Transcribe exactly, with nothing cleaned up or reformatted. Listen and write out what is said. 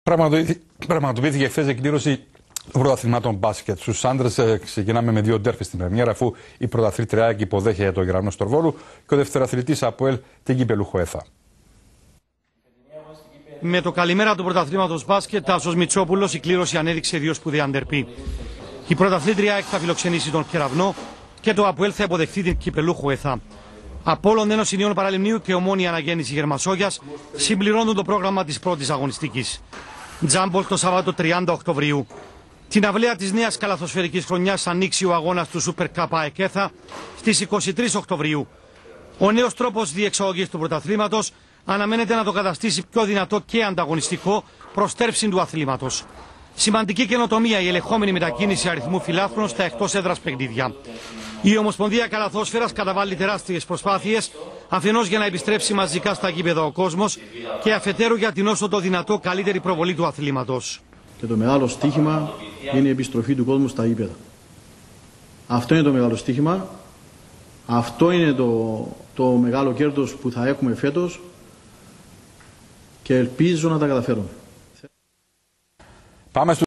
Πραγματοποιήθηκε χθες εκδήλωση πρωταθλημάτων μπάσκετ. Στους άντρες ξεκινάμε με δύο ντέρφι στην πρεμιέρα, αφού η πρωταθλήτρια ΑΕΚ υποδέχεται το Γερανό Στορβόλου και ο δευτεραθλητής ΑΠΟΕΛ την Κυπελούχο ΕΘΑ. Με το καλημέρα του πρωταθλήματος μπάσκετ, Τάσος Μητσόπουλος, η κλήρωση ανέδειξε δύο σπουδαία ντερπί. Η πρωταθλήτρια ΑΕΚ θα φιλοξενήσει τον Κεραυνό και το ΑΠΟΕΛ θα υποδεχθεί την Κυπελούχο ΕΘΑ. Απόλλων Ένωση Νέων Παραλιμνίου και Ομόνοια Αναγέννηση Γερμασόγιας συμπληρώνουν το πρόγραμμα της πρώτης αγωνιστικής. Τζάμπολ το Σαββάτο τριάντα Οκτωβρίου. Την αυλαία της νέας καλαθοσφαιρικής χρονιάς θα ανοίξει ο αγώνας του Σούπερ Κάπα ΑΕΚ ΕΘΑ στις είκοσι τρεις Οκτωβρίου. Ο νέος τρόπος διεξαγωγής του πρωταθλήματος αναμένεται να το καταστήσει πιο δυνατό και ανταγωνιστικό προς στέρψη του αθλήματος. Σημαντική καινοτομία η ελεγχόμενη μετακίνηση αριθμού φιλάθλων στα εκτός έδρας παιχνίδια. Η Ομοσπονδία Καλαθόσφαιρας καταβάλει τεράστιες προσπάθειες, αφενός για να επιστρέψει μαζικά στα γήπεδα ο κόσμος και αφετέρου για την όσο το δυνατό καλύτερη προβολή του αθλήματος. Και το μεγάλο στοίχημα είναι η επιστροφή του κόσμου στα γήπεδα. Αυτό είναι το μεγάλο στοίχημα. Αυτό είναι το, το μεγάλο κέρδος που θα έχουμε φέτος και ελπίζω να τα καταφέρουμε. Πάμε